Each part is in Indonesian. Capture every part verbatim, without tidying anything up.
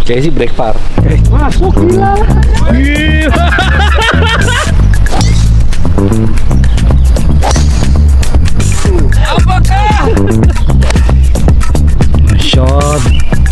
Kayak sih brake par. Eh, masuk gila. Gila. Apakah? Shot.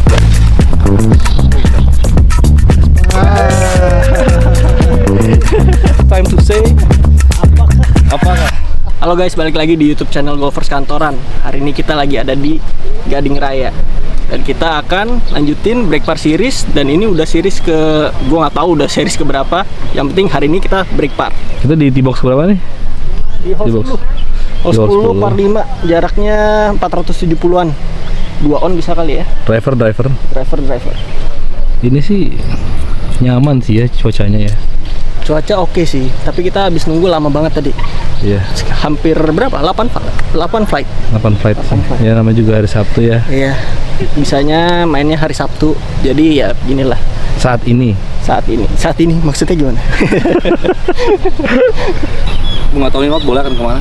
Time to say. Apakah? Apakah? Halo guys, balik lagi di YouTube channel Golfers Kantoran. Hari ini kita lagi ada di Gading Raya. Dan kita akan lanjutin brake par series. Dan ini udah series ke, gue nggak tahu udah series ke berapa. Yang penting hari ini kita brake par. Kita di T-box berapa nih? Di hole T-box. sepuluh. Hole sepuluh par lima, jaraknya empat ratus tujuh puluhan. Dua on bisa kali ya. Driver, driver. Driver, driver. Ini sih nyaman sih ya cuacanya ya. Cuaca oke sih, tapi kita habis nunggu lama banget tadi. Iya. Hampir berapa? delapan flight. delapan flight. delapan flight. Ya namanya juga hari Sabtu ya. Iya. Bisanya mainnya hari Sabtu. Jadi ya beginilah. Saat ini. Saat ini. Saat ini maksudnya gimana? Gue nggak tahu nih bola akan kemana.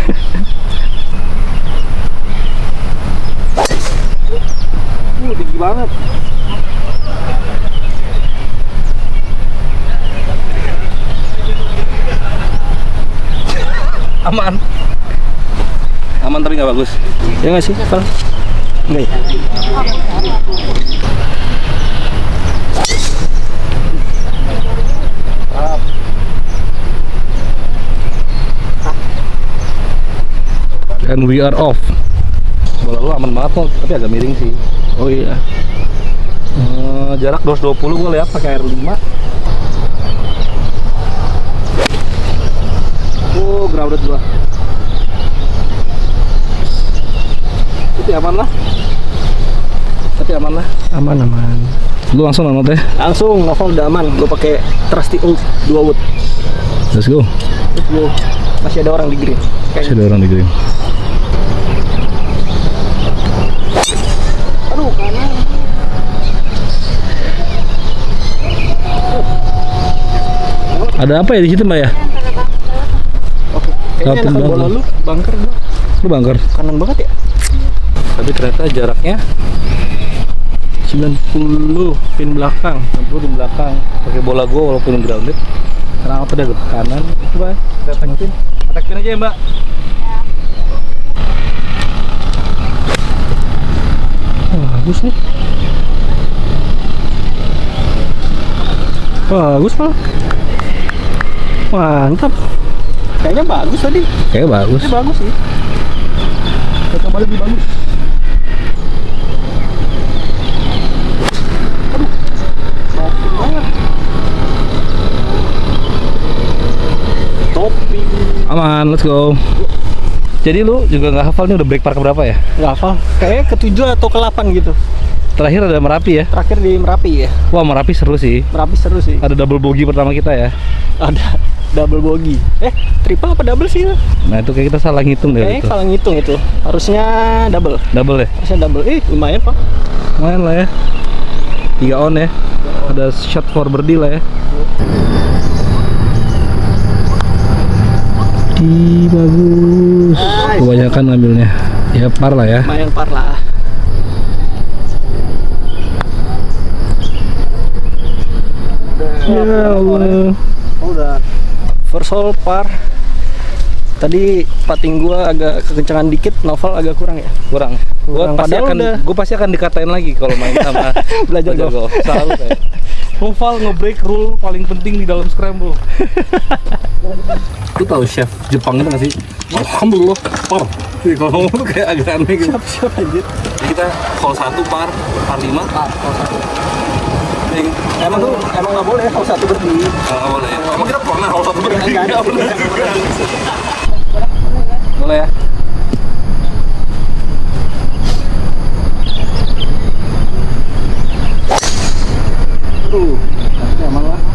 Uh, tinggi banget. Aman. Aman tapi nggak bagus. Ya nggak sih, Val? Nggak ya? And we are off. Bola lu aman banget kok, tapi agak miring sih. Oh iya. Hmm, jarak dua ratus dua puluh gue lihat pakai R lima. Oh, grounded gua. Tapi aman lah. Tapi aman lah. Aman, aman. Lu langsung nonton ya? Langsung, novel udah aman. Gue pakai Trusty Ult dua wood. Let's go. Let's go. Masih ada orang di green. Masih ada orang di green. Aduh, kanan. Ada apa ya di situ, Mbak ya? Oke. Kayaknya Kapten enakan bola banget. lu, bunker gua. Lu bangker. Kanan banget ya? Tapi ternyata jaraknya sembilan puluh pin belakang. enam puluh di belakang. Pakai bola gua walaupun grounded. Kenapa pada ke kanan? Coba kita attack pin. Attack pin aja ya, Mbak. Oh, bagus nih. Bagus, Pak. Mantap. Kayaknya bagus tadi. Kayaknya bagus. Ini bagus sih. Kita coba lebih bagus. Aduh. Maafin banget. Topi. Aman, let's go. Jadi lu juga nggak hafal nih udah brake par keberapa ya? Nggak hafal. Kayaknya ketujuh atau ke delapan gitu. Terakhir ada Merapi ya? Terakhir di Merapi ya. Wah, Merapi seru sih. Merapi seru sih. Ada double bogey pertama kita ya. Ada double bogey. Eh, triple apa double sih? Nah itu kayak kita salah ngitung deh. Kayaknya Gitu. salah ngitung itu. Harusnya double. Double ya? Harusnya double. Eh, lumayan, Pak. Lumayan lah ya. Tiga on ya. Ada shot for birdie lah ya. Di bagus. Kebanyakan ngambilnya. Ya par lah ya. Lumayan par lah. Ya Allah. Oh, udah. First hole par. Tadi putting gua agak kekencangan dikit, Novel agak kurang ya. Kurang. Gua Kurang, pasti padahal akan udah- gua pasti akan dikatain lagi kalau main sama Belajar golf. Selalu kayak. Noval nge-break rule paling penting di dalam scramble. Lu tahu chef Jepang itu nggak sih? Alhamdulillah par. Jadi kalau ngomong tuh kayak agak aneh gitu. Siap-siap aja. Jadi kita hole satu par, par lima. Par, hole satu. Emang tuh emang nggak boleh hole satu berdiri. Nggak boleh. Emang kita pernah hole satu berdiri? Nggak ada. Nggak boleh. Boleh ya. Tuh, tapi emang lah.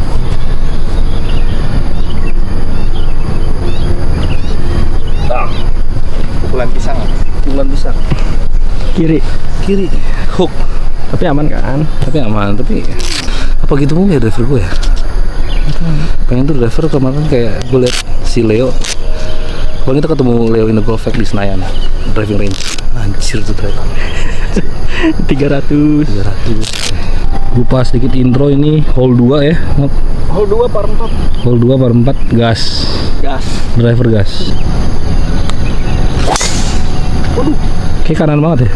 Nah, pukulan pisang. Bulan bisa. Kiri. Kiri. Hook. Tapi aman kan? Tapi aman. Tapi apa gitu mungkin ya driver gue ya? Pengen tuh driver kemarin kayak gue liat si Leo. Kemarin kita ketemu Leo in the Golf Fact di Senayan driving range. Anjir tuh driver. tiga ratus. tiga ratus. Lupa sedikit intro, ini hole dua ya. Hole dua par empat. Hole dua par empat, gas. Gas. Driver gas. Waduh, kayak kanan banget ya.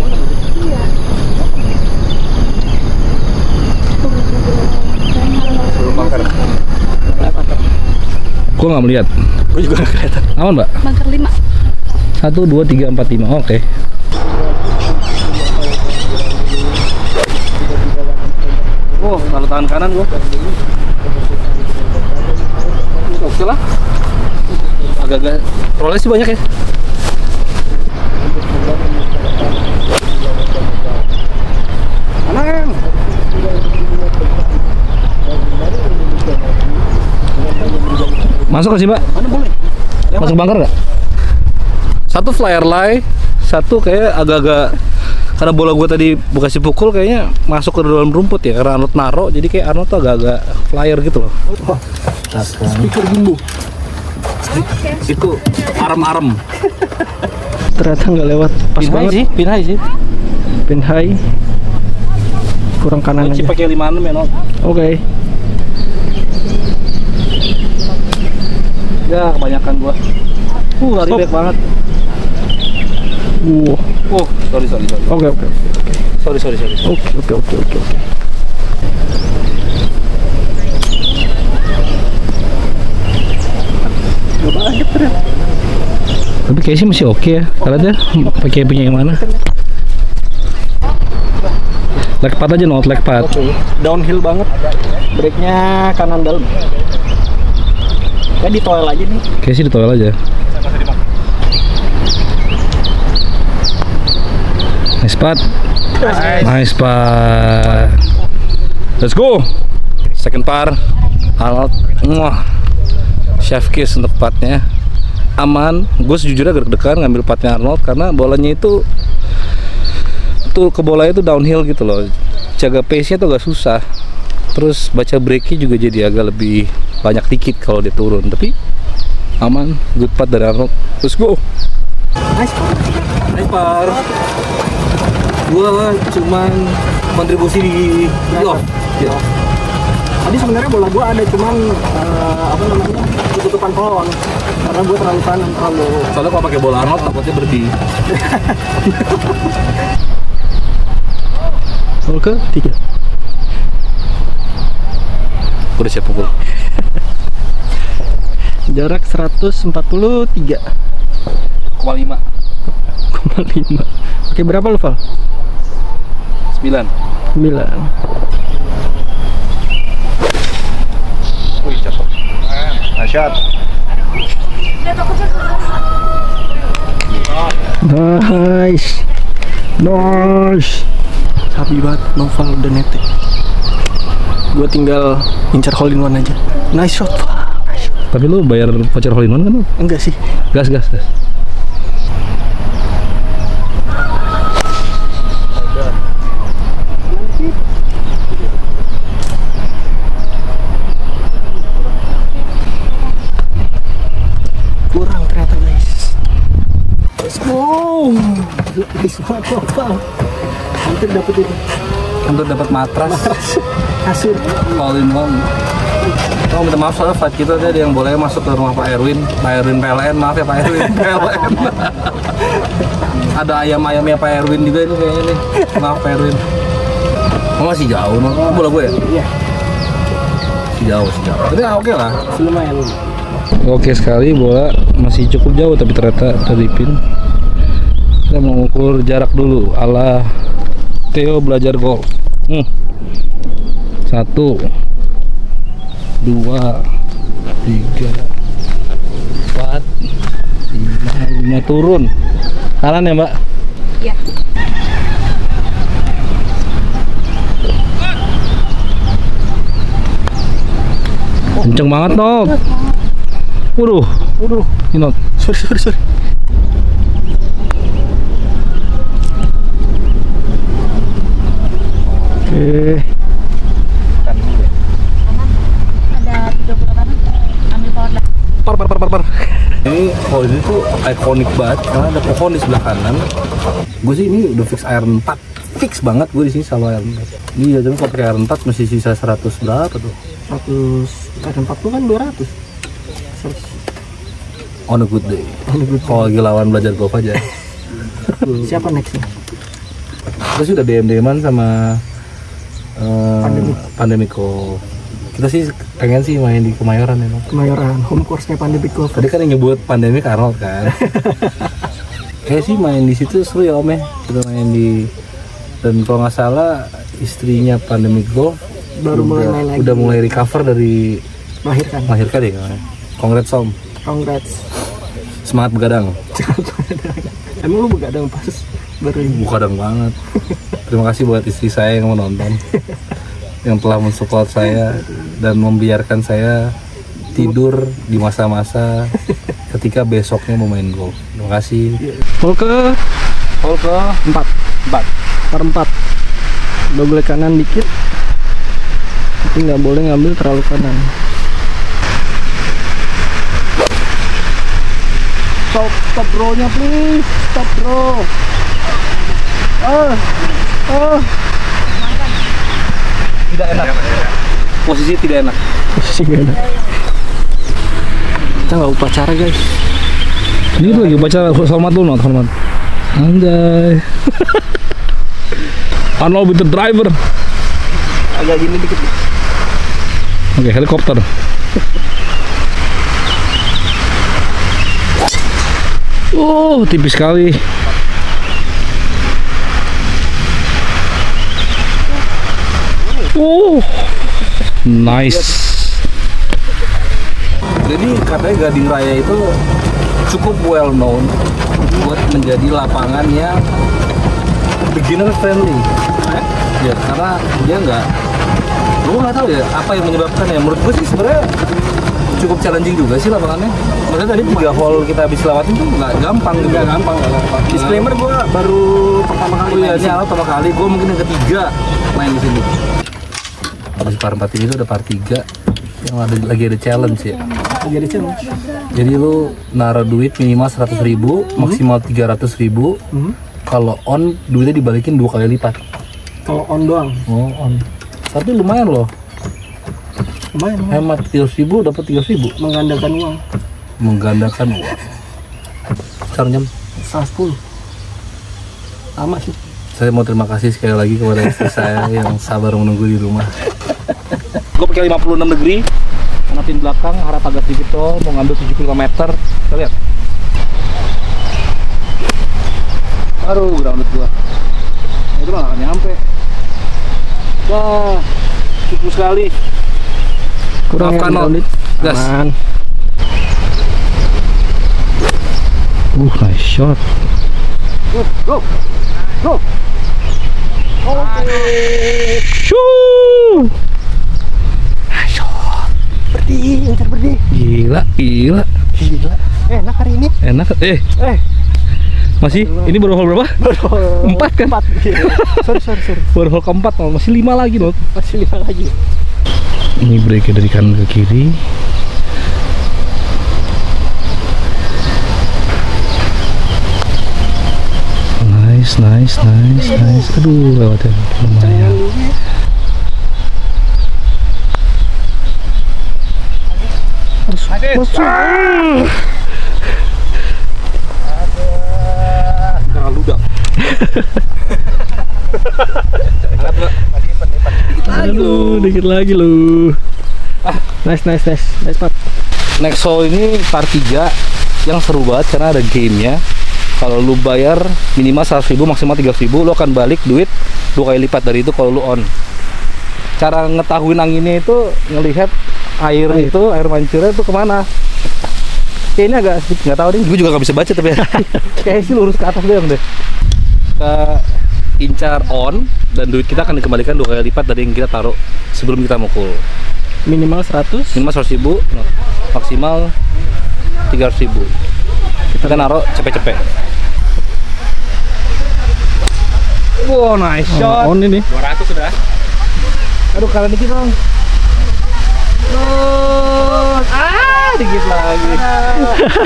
Gue nggak melihat. Gue juga nggak kelihatan. Aman mbak? Bunker lima. Satu, dua, tiga, empat, lima. Oke. Oh, kalau tangan kanan gue. Oke lah. Agak-agak rollnya sih banyak ya. Anang. Masuk gak sih mbak? Mana boleh? Masuk bunker nggak? Satu flyer lie, satu kayak agak-agak, karena bola gue tadi bekasi pukul kayaknya masuk ke dalam rumput ya, karena Arnold naro, jadi kayak Arnold tuh agak-agak flyer gitu loh. Speaker bumbu. Itu arem-arem. Ternyata nggak lewat. Pas Pin high banget sih, pin high sih. Pin high. Kurang kanan Kunci aja. pakai lima enam ya Not. Oke. Ya kebanyakan gua. Uh lari Stop. back banget. Wow. Oh sorry sorry sorry. Oke oke. Sorry sorry sorry. sorry. Oke oke oke oke oke. Gak banyak ternyata. Tapi kayaknya sih masih oke ya. Karena dia pakai punya yang mana? Leg pad aja Not, leg pad. Oke. Downhill banget. Breaknya kanan dalam. Kayak di toel aja nih. Kayaknya sih di toel aja. Nice pad. Nice pad. Let's go. Second par. Arnold. Wah. Chef kiss untuk padnya. Aman. Gue sejujurnya agak deg-degan ngambil padnya Arnold karena bolanya itu tuh ke bola itu downhill gitu loh. Jaga pace-nya tuh agak susah. Terus baca break-nya juga jadi agak lebih banyak dikit kalau dia turun. Tapi aman. Good putt dari Arnold. Let's go. Nice par. Nice par. Gua cuman kontribusi di playoff. Ya. Tadi sebenarnya bola gua ada cuman uh, apa namanya tutupan pohon karena gua terlalu kanan terlalu. Soalnya kalau pakai bola Arnold takutnya berhenti. Oke, tiga. Udah siap pukul. Jarak seratus empat puluh tiga Koma lima. koma lima. Oke, berapa lu, Val? Sembilan. sembilan. Wih cakep. Nice shot. Nice. Nice. Sabi banget, Noval udah netek. Gue tinggal incar hole in one aja. Nice shot, Val. Nice shot. Tapi lu bayar voucher hole in one kan? Enggak sih. Gas gas gas. Kurang ternyata guys. Let's go. Nice banget, Noval. Hampir dapet itu. Untuk dapat matras. Kasur. Hole in one. Oh minta maaf soalnya fight kita tadi yang boleh masuk ke rumah Pak Erwin. Pak Erwin P L N, maaf ya Pak Erwin P L N. Ada ayam-ayamnya Pak Erwin juga ini kayaknya nih. Maaf Pak Erwin. Oh, masih jauh, no? Oh, bola gue ya? Iya. Masih jauh, masih jauh. Tapi oke lah. Lumayan. Oke sekali, bola masih cukup jauh tapi ternyata terlipin. Kita mau ukur jarak dulu ala Theo belajar golf. Hmm. Satu, dua, tiga, empat, lima, lima turun. Kanan ya Mbak? Iya. Kenceng banget Not. Waduh, Waduh. ini Not. Sorry, sorry, sorry. Oke. Ada tiga puluh kanan. Ambil power dah. Par par par par par. Ini hole ini tuh ikonik banget karena ada pohon di sebelah kanan. Gue sih ini udah fix iron empat. fix banget gue di sini sama air empat. Iya, tapi kalau pakai air empat masih sisa seratus berapa tuh? seratus, air empat puluh kan dua ratus. On a good day. On a good day. Kalau lagi lawan belajar golf aja. Siapa nextnya? Terus udah D M D M-an sama uh, Pandemi. Pandemic Golf. Kita sih pengen sih main di Kemayoran ya. Kemayoran, home course-nya Pandemic Golf. Tadi kan yang nyebut Pandemic Arnold kan. Kayak sih main di situ seru ya Om ya. Kita main di, dan kalau nggak salah istrinya Pandemic Golf baru udah, mulai main lagi. udah mulai recover dari Melahirkan. melahirkan ya kan. Congrats Om. Congrats. Semangat begadang. Emang lu begadang pas baru ini? Begadang banget. Terima kasih buat istri saya yang menonton, yang telah mensupport saya dan membiarkan saya tidur di masa-masa ketika besoknya mau main golf. Terima kasih. Hole ke Hole ke empat. empat. Par empat. Double kanan dikit. Tapi nggak boleh ngambil terlalu kanan. Stop, stop bro-nya please. Stop bro. Ah, ah. Tidak enak. Posisi tidak enak. Posisi gak enak. Kita nggak upacara guys. Ini lagi baca hormat lu, not hormat. Anjay. Arnold with the driver. Agak gini dikit. Oke, helikopter. Oh, tipis sekali. Oh, nice. Jadi katanya Gading Raya itu cukup well known buat menjadi lapangan yang beginner friendly. Ya, karena dia nggak, gue nggak tahu ya apa yang menyebabkan ya. Menurut gue sih sebenarnya cukup challenging juga sih lapangannya. Maksudnya tadi tiga hole kita habis lewatin tuh nggak gampang, nggak gampang, nggak gampang. Disclaimer, gue baru pertama kali. Oh iya, ini awal pertama kali, gue mungkin yang ketiga main di sini. Habis par empat ini tuh ada par tiga yang ada lagi ada challenge ya. Lagi ada challenge. Jadi lu naruh duit minimal seratus ribu, hmm. maksimal tiga ratus ribu. Hmm. Kalau on duitnya dibalikin dua kali lipat. Kalau on doang. Oh on. Tapi lumayan loh. Lumayan. Hemat tiga ratus ribu dapat tiga ratus ribu. Menggandakan uang. Menggandakan uang. Sekarang jam setengah sepuluh. Sama sih. Saya mau terima kasih sekali lagi kepada istri saya yang sabar menunggu di rumah. Gue pakai lima puluh enam degree, kanatin belakang, harap agak sedikit tuh, mau ngambil tujuh puluh meter. Kita lihat. Aduh, grounded gua. Itu malah gak nyampe. Wah, cukup sekali. Kurang Maafkan ya, gas. Aman. Uh, nice shot. Go, go, go. Oke. Shoo. Berdih, ntar berdih. Gila, gila. Gila. Enak hari ini. Enak. Eh, Eh, masih? Ini baru hole berapa? baru Empat kan? Empat. sorry, sorry, sorry. Baru hole keempat, masih lima lagi, Not. Masih lima lagi. Ini break dari kanan ke kiri. Nice, nice, nice, nice. Aduh, lewat ya. Lumayan. Masuk. Terlalu dah. Aduh, dikit lagi lu. Ah, nice, nice, nice, nice part. Next hole ini par tiga yang seru banget karena ada game-nya. Kalau lu bayar minimal seratus ribu, maksimal tiga ratus ribu, lu akan balik duit dua kali lipat dari itu kalau lu on. Cara ngetahuin anginnya itu ngelihat air Air. itu, air mancurnya itu kemana. Kayak ini agak sedikit, nggak tahu nih, gue juga nggak bisa baca tapi kayak sih lurus ke atas doang deh. Kita incar on dan duit kita akan dikembalikan dua kali lipat dari yang kita taruh sebelum kita mukul. Minimal seratus. Minimal seratus ribu, maksimal tiga ratus ribu. Kita naruh cepet-cepet. Wow, nice shot. Oh, on ini. dua ratus sudah. Aduh, kanan dikit dong. Terus, ah, dikit lagi.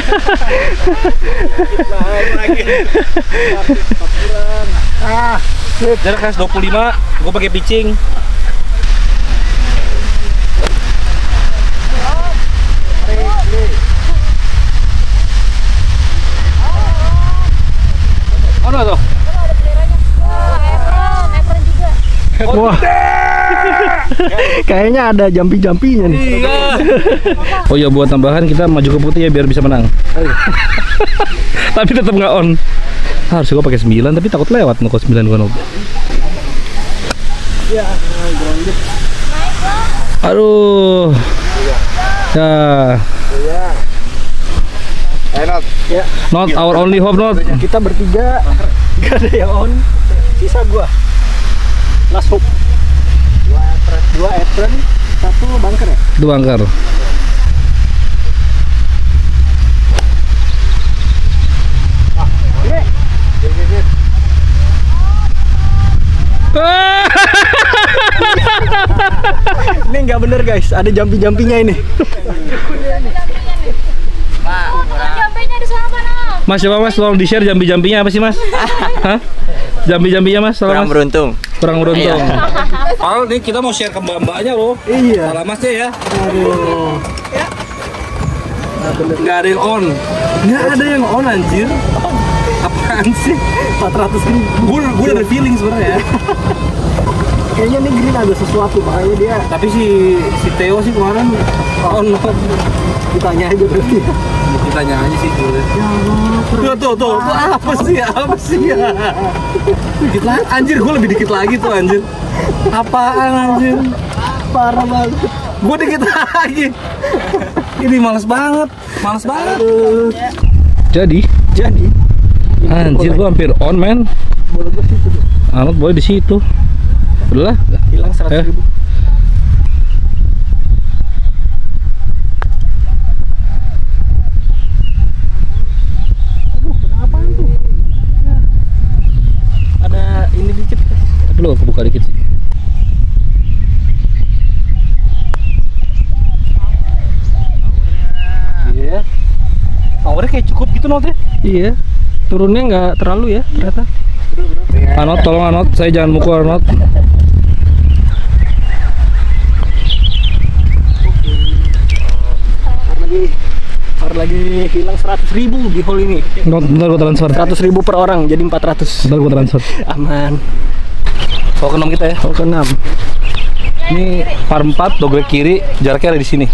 Dikit lagi. Ah, Jarak seratus dua puluh lima, gue pakai pitching. Mana tuh? Wah. Kayaknya ada jampi-jampinya nih. Iya. Oh ya, buat tambahan kita maju ke putih ya biar bisa menang. Tapi tetap nggak on. Harus gue pakai sembilan tapi takut lewat nol sembilan gua nob. Ya, grounded. Aduh. Ya. Eh, Not. Ya, Not our only hope, Not. kita bertiga gak ada yang on. Sisa gua. Last hope. Dua apron, dua apron, satu bunker ya. Itu bangkar. Ini nggak bener guys, ada jampi-jampinya ini. Jampinya di sana mana? Mas, coba Mas tolong di-share jambi-jambinya apa sih, Mas? Hah? Jambi-jambinya Mas, tolong Kurang Mas. beruntung. Kurang beruntung. Al, nih kita mau share ke mbak-mbaknya loh. Iya. Salah Masnya ya. Aduh. Nggak ada yang on. Nggak ada yang on anjir. Apaan sih? empat ratus ribu. Gue gue udah ada feeling sebenarnya. Kayaknya nih Green ada sesuatu, makanya dia Tapi si si Theo sih kemarin on. ditanya aja berarti. Kita tanya aja sih sebenarnya. Ya, Tuh tuh tuh, tuh apa sih? Apa sih ya? Dikit lagi, anjir gue lebih dikit lagi tuh anjir. Apaan anjir? parah banget. Gue dikit lagi. Ini males banget, males banget. Jadi, Jadi, anjir gue hampir on man. boleh gue situ deh. Alat boleh di situ. Udah lah. Hilang seratus ribu. Aduh, kenapaan tuh? Ya. Ada ini dikit. Tapi lo kebuka dikit sih. Iya. Powernya kayak cukup gitu Not ya? Iya. Turunnya nggak terlalu ya ternyata. Anot, tolong Anot, saya jangan mukul Anot. lagi Par lagi hilang seratus ribu di hole ini. Not, bentar gue transfer. seratus ribu per orang jadi empat ratus. Bentar gue transfer. Aman. Bawa ke enam kita ya. Hole ke enam. Ini par empat, dogrek kiri, jaraknya ada di sini.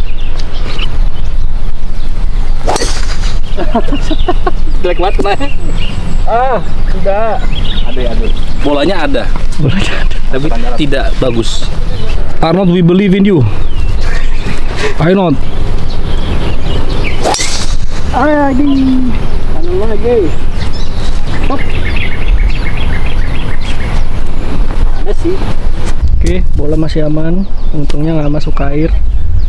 Jelek banget kenanya. Ah, sudah. Ada ya, ada. Bolanya ada. Bolanya ada. Tapi tidak bagus. Arnold, we believe in you. Ayo Not. Ayo lagi. Kanan lagi. Hop. Ada sih. Oke, bola masih aman. Untungnya nggak masuk ke air.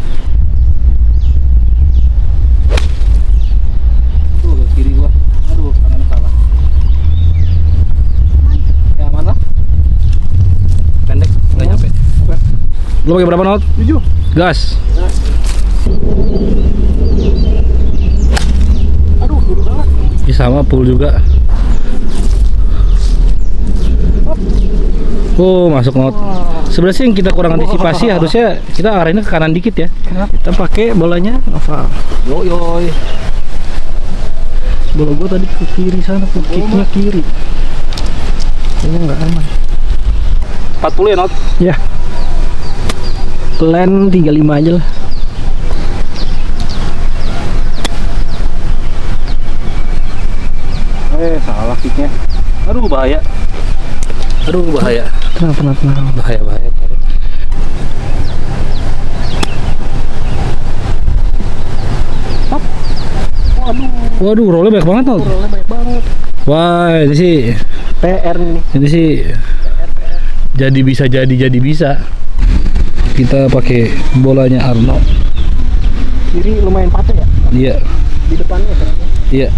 Tuh, ke kiri gua. Aduh, kanan salah. Ya, aman lah. Pendek, nggak nyampe. Lu pakai berapa Not? tujuh. Gas. Aduh, gede banget. Ini sama pool juga. Oh, masuk Not. Sebenarnya sih yang kita kurang antisipasi harusnya kita arahinnya ke kanan dikit ya. Kita pakai bolanya Nova. Yo yoy. Bola gua tadi ke kiri sana, ke kicknya kiri. Kayaknya nggak aman. empat puluh ya Not. Ya. Plan tiga puluh lima aja lah. Eh, salah kicknya. Aduh, bahaya. Aduh, bahaya. Tenang, tenang, tenang. Bahaya, bahaya. Hop. Waduh, Waduh, rollnya banyak banget Not. rollnya banyak banget. Wah, ini sih, P R nih. ini sih jadi bisa jadi jadi bisa. Kita pakai bolanya Arno. Kiri lumayan patah ya. Iya, Di depannya kan. iya.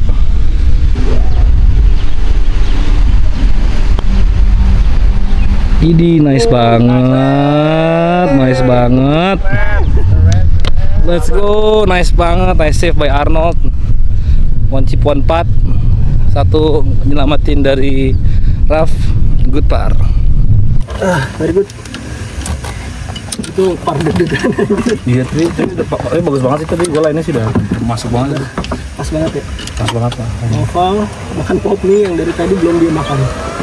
Ini nice banget, nice banget. Let's go, nice banget, nice save by Arnold. One chip one putt, satu nyelamatin dari Raf. Good par. Ah, very good. Itu par deg-degan. Iya, tapi tapi udah eh, bagus banget sih tadi. Gue lainnya sih udah masuk banget. Pas banget ya. Pas banget lah. Noval makan pop mie yang dari tadi belum dia makan.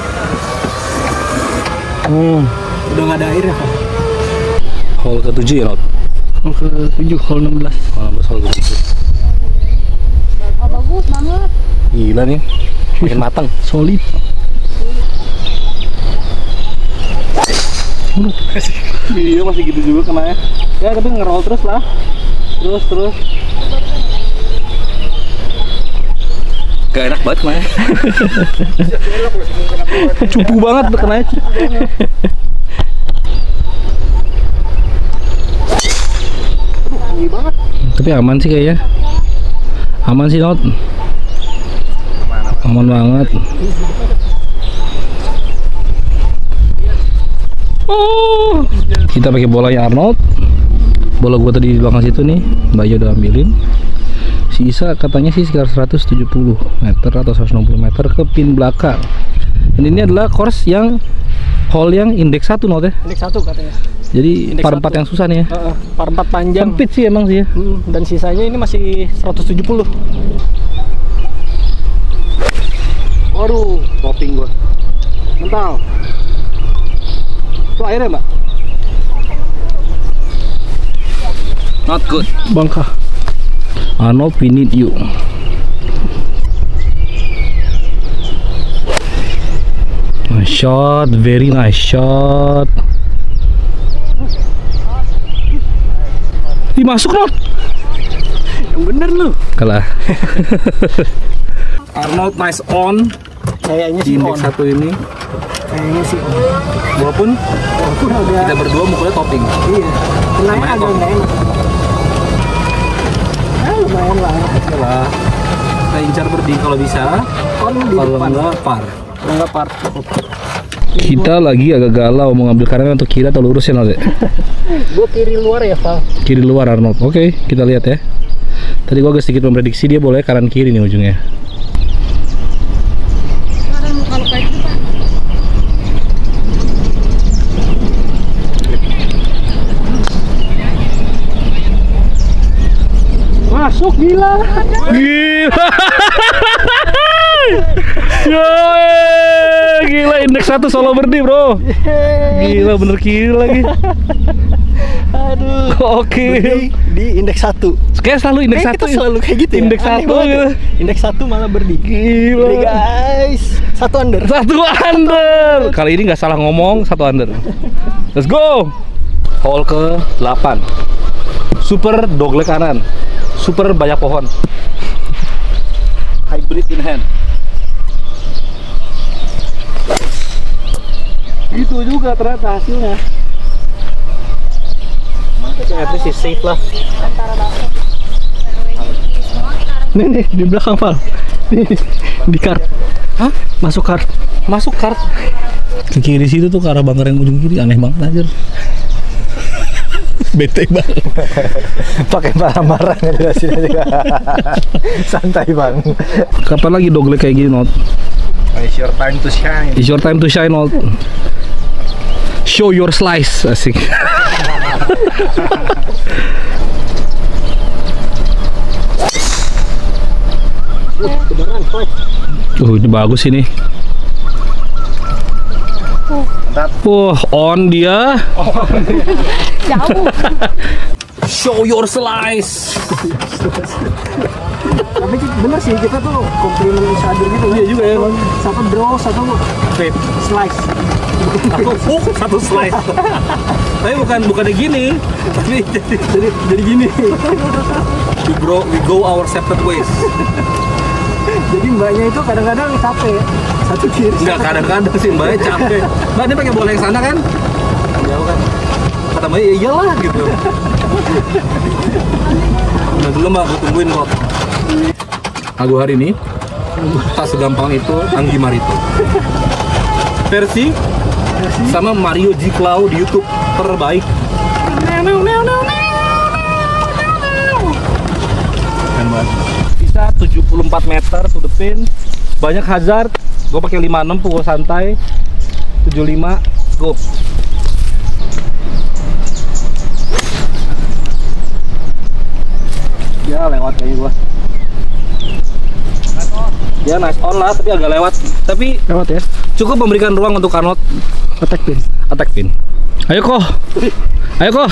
Hmm. Udah nggak ada air ya, Pak? Hole ke tujuh ya, Not? Hole ke tujuh, hole enam belas. Hole enam belas, hole ke tujuh. Oh bagus banget. Gila nih, makin matang. Solid. Iya masih gitu juga kena ya. Ya tapi ngerol terus lah. Terus terus. Gak enak banget kemana. Cupu banget kenanya. Tinggi banget. Tapi aman sih kayaknya. Aman sih, Not. Aman banget. Oh, kita pakai bola ya Arnold. Bola gua tadi di belakang situ nih, Mbak Yo udah ambilin. Sisa katanya sih sekitar seratus tujuh puluh meter atau seratus enam puluh meter ke pin belakang. Dan ini adalah course yang hole yang indeks satu, Not ya. Indeks satu katanya. Jadi Indeks par satu. empat yang susah nih ya. Uh, par empat panjang. Sempit sih emang sih ya. Hmm, dan sisanya ini masih seratus tujuh puluh. Waduh, topping gua. Mental. Itu airnya, Mbak? Not good. Bangka. Arnold, we need you. Nice shot, very nice shot. Ih, masuk, Not. Yang bener lu. Kalah. Arnold nice on Kayaknya di sih on. indeks satu ini. Kayaknya sih on. Walaupun Walaupun agak. kita berdua mukulnya topping. Iya. Kenanya Namanya agak on. nggak enak. Ah, lumayan lah. Lah, kita incar birdie kalau bisa. On di Kalau depan. enggak par. Kalau nggak par. Cukup. Kita lagi agak galau mau ngambil kanan atau kiri atau lurus ya, Not. Gue kiri luar ya, Val. Kiri luar Arnold. Oke, kita lihat ya. Tadi gua agak sedikit memprediksi dia boleh kanan kiri nih ujungnya. Sekarang kalau kayak gitu Pak. Masuk gila. Gila. Yoe, gila indeks satu solo birdie, Bro. Gila bener kiri lagi. Aduh. Oke. Di, di indeks satu. Kayak selalu indeks Kayak satu. kita selalu kayak gitu ya. Indeks Aneh satu banget gitu. ya. Indeks satu malah berdiri. Gila. Ini guys, satu under. Satu under. Kali ini nggak salah ngomong, satu under. Let's go. Hole ke delapan. Super dogleg kanan. Super banyak pohon. Hybrid in hand. Itu juga ternyata hasilnya. At least is safe lah. Nih nih di belakang Val. Nih di kart. Hah? Masuk kart. Masuk kart. Ke kiri situ tuh ke arah bangker yang ujung kiri, aneh banget anjir. Bete banget. Pakai marah-marah ngejelasin juga. Santai bang. Kapan lagi dogleg kayak gini, Not? It's your time to shine. It's your time to shine, Not. Show your slice, asik. Beneran fight. Uh, ini bagus ini. Wah, on dia. Jauh. Show your slice. Tapi bener sih kita tuh komplimen each other gitu. Iya juga ya. Satu draw, satu Fade. slice. Satu hook, satu slice. Tapi bukan bukannya gini. Tapi jadi Jadi jadi gini. we go we go our separate ways. Jadi mbaknya itu kadang-kadang capek. Satu kiri. Enggak, kadang-kadang sih mbaknya capek. Mbak dia pakai bola yang sana kan? Jauh kan? Kata mbaknya ya iyalah gitu. Udah dulu mbak, aku tungguin kok. Lagu hari ini tak segampang itu Anggi Marito. Versi sama Mario G Cloud di YouTube terbaik. Keren banget. Bisa tujuh puluh empat meter to the pin. Banyak hazard. Gue pakai lima enam pukul santai. tujuh puluh lima, go. Ya lewat kayaknya gua. Ya nice on lah, tapi agak lewat. Tapi Lewat ya. cukup memberikan ruang untuk Arnold Attack pin. attack pin. Ayo kok. Ayo kok.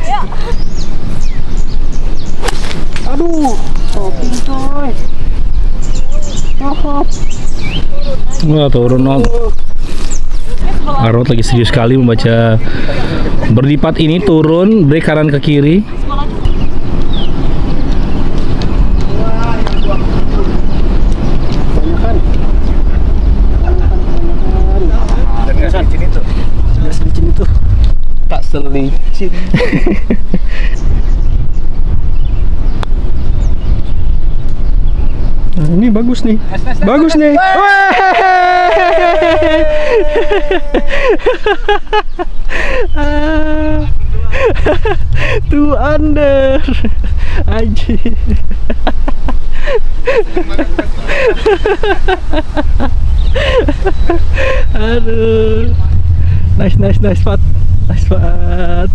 Aduh, topping coy. Oh, Wah, turun Not. Arnold lagi serius sekali membaca berlipat ini, turun, break kanan ke kiri. Dan nggak selicin itu. nggak selicin itu. Tak selicin. Nah, ini bagus nih. Bagus nih. Two under. Anjir. Aduh. Nice, nice, nice, Pat. Nice, Pat.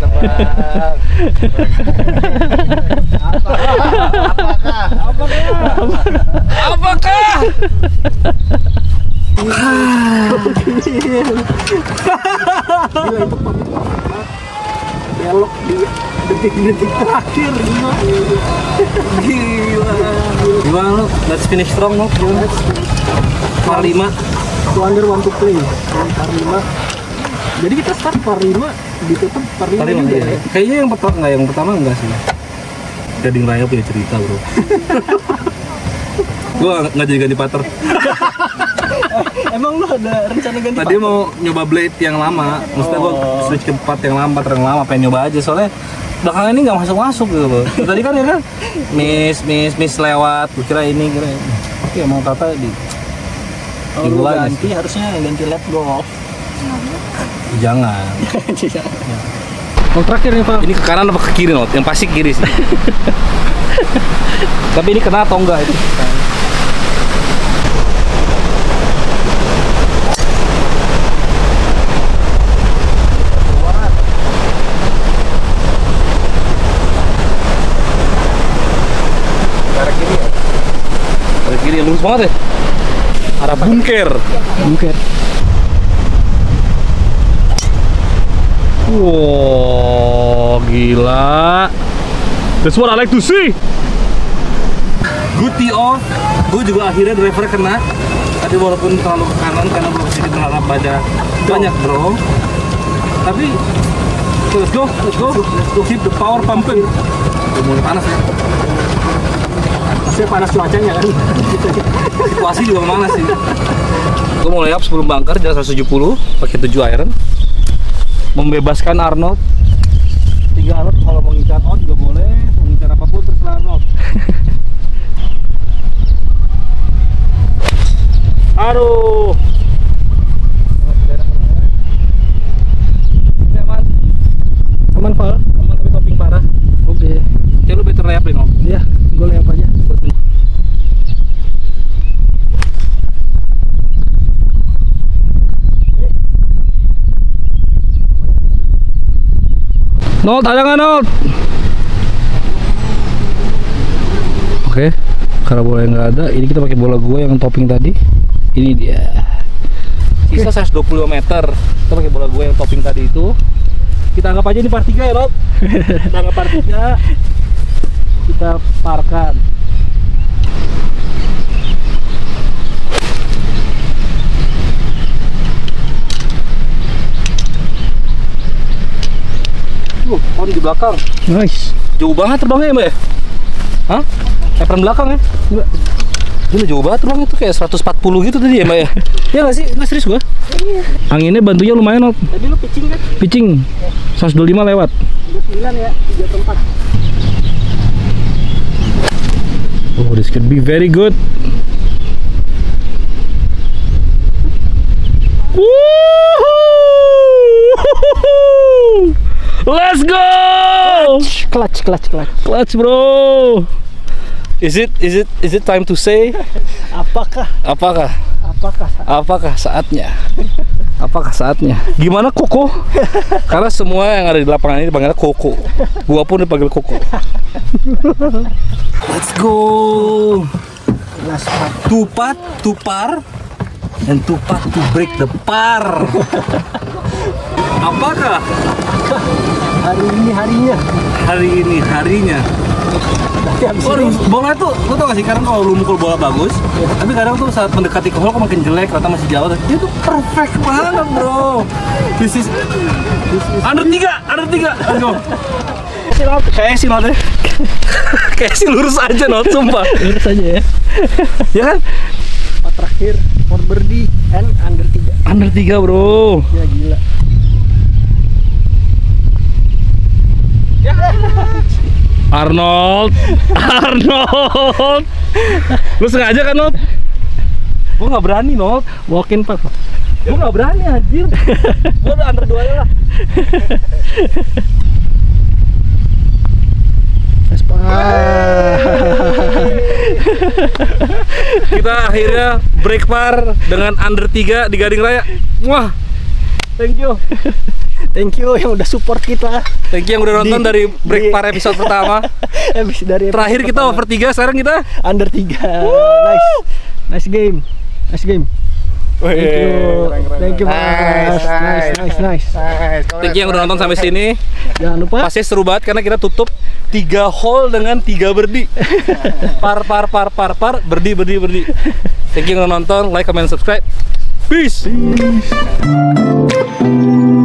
Apakah? Belok di detik-detik terakhir. Gila. Gimana lu? Let's finish strong lu. Par lima. Two under one to play. Par lima. Jadi kita start par lima, ditutup par lima. Par lima, juga iya. ya. Kayaknya yang pertama enggak, yang pertama enggak sih. Gading Raya punya cerita, Bro. Gua nggak jadi ganti putter. Emang lu ada rencana ganti Tadi partner? mau nyoba blade yang lama. Maksudnya gua Oh. switch ke part yang lama, putter yang lama, pengen nyoba aja soalnya belakangan ini nggak masuk-masuk gitu loh. Tadi kan ya kan miss, miss, miss lewat. Gua kira ini, kira ini. Oke, mau tata di Kalau lu Gila, ganti harusnya ganti lap golf. jangan. Yang terakhir nih Pak. Ini ke kanan apa ke kiri, Not? Yang pasti kiri sih. Tapi ini kena atau enggak itu? Arah kiri ya. Dari kiri lurus banget ya. Arah bunker. Bunker. Wow, gila. That's what I like to see. Good tee off. Gue juga akhirnya driver kena. Tapi walaupun terlalu ke kanan karena belum sedikit terhadap baja banyak bro. Tapi let's go, let's go, let's go. Keep the power pumping. Udah mulai panas ya. Masih panas cuacanya kan. Situasi juga panas sih. Gue mau layup sebelum bunker jalan seratus tujuh puluh pakai tujuh iron. Membebaskan Arnold. Tiga Arnold kalau mau ngincar out juga boleh, mau ngincar apapun terserah Arnold. Aduh. Ini aman, Aman Val? aman tapi topping parah. Oke. Ya lu better layup deh, Nol. Iya, gue layup aja. Nol, ada nggak Nol? Oke, karena bola yang nggak ada, ini kita pakai bola gua yang topping tadi. Ini dia. Sisa seratus dua puluh meter. Kita pakai bola gua yang topping tadi itu. Kita anggap aja ini part tiga ya, Nol. Kita anggap part tiga. Kita parkan. Uh, on di belakang. Nice. Jauh banget terbangnya ya, Mbak ya? Hah? Apron belakang ya? Gila. Gila jauh banget terbangnya tuh kayak seratus empat puluh gitu tadi ya, Mbak ya? Ya nggak sih? Nggak serius gua? Anginnya bantunya lumayan, Not. Tadi lu pitching kan? Pitching seratus dua puluh lima lewat. tiga puluh sembilan ya, tiga tempat. Oh, this could be very good. Woohoo! Let's go! Clutch, clutch, clutch. Clutch, bro. Is it is it is it time to say? Apakah Apakah apakah apakah saatnya? Apakah saatnya? Gimana Koko? Karena semua yang ada di lapangan ini dipanggilnya Koko. Gua pun dipanggil Koko. Let's go. Tupat, tupar, dan tupat to break the par. Apakah hari ini harinya? hari ini harinya? Waduh, bola tuh, lu tau gak sih, kadang kalau lu mukul bola bagus, tapi kadang tuh saat mendekati ke hole kok makin jelek, atau masih jauh, itu tuh perfect banget bro. This is, this is under tiga, under tiga, let's go. Kayak sih notnya, kayak sih lurus aja not, sumpah. Lurus aja ya. Ya kan? Empat terakhir, for birdie and under tiga. Under tiga bro. Ya gila. Arnold, Arnold, lu sengaja kan Not? Gua nggak berani Not, Walk-in pak. gua nggak berani anjir. Gua udah under dua lah. Kita akhirnya break par dengan under tiga di Gading Raya. Wah, thank you. Thank you yang udah support kita. Thank you yang udah nonton Di- dari break di- par episode pertama. Habis dari Terakhir kita over tiga, sekarang kita under tiga. Nice. Nice game. Nice game. Thank you. Thank you Mas. Nice, nice, nice. Thank you yang udah nonton sampai sini. Jangan lupa Pasti seru banget karena kita tutup tiga hole dengan tiga birdie. Par par par par par birdie birdie birdie. Thank you yang udah nonton, like, comment, subscribe. Peace. Peace.